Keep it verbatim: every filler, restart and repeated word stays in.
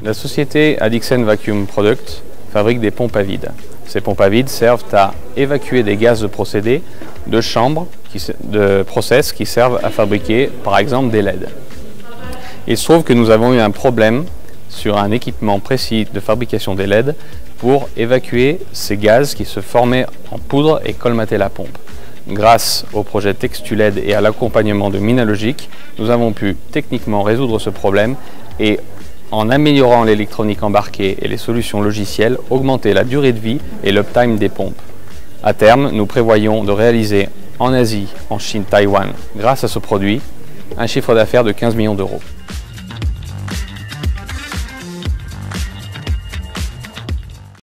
La société Addixen Vacuum Products fabrique des pompes à vide. Ces pompes à vide servent à évacuer des gaz de procédés de chambres qui, de process qui servent à fabriquer par exemple des L E D. Il se trouve que nous avons eu un problème sur un équipement précis de fabrication des L E D pour évacuer ces gaz qui se formaient en poudre et colmater la pompe. Grâce au projet TextuLED et à l'accompagnement de Minalogic, nous avons pu techniquement résoudre ce problème et en améliorant l'électronique embarquée et les solutions logicielles, augmenter la durée de vie et l'uptime des pompes. À terme, nous prévoyons de réaliser en Asie, en Chine, Taïwan, grâce à ce produit, un chiffre d'affaires de quinze millions d'euros.